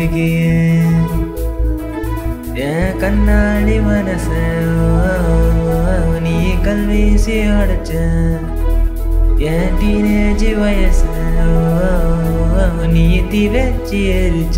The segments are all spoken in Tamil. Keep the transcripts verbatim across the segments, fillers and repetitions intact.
இருக்கேன் என் கண்ணாடி மனச நீ கல்வீசி அடைச்ச என் டீனேஜ் வயச நீ தீ வச்சு எரிச்ச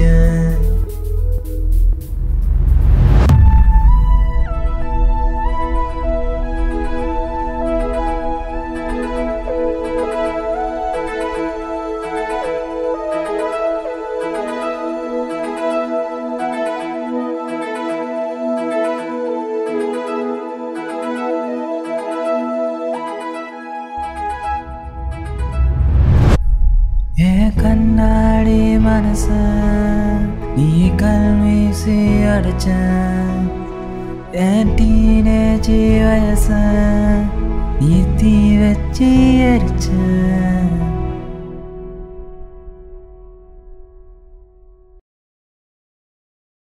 கண்ணாடி மனச நீ கல்வீசி அடைச்ச என் டீனேஜ் வயச நீ தீ வச்சு எரிச்ச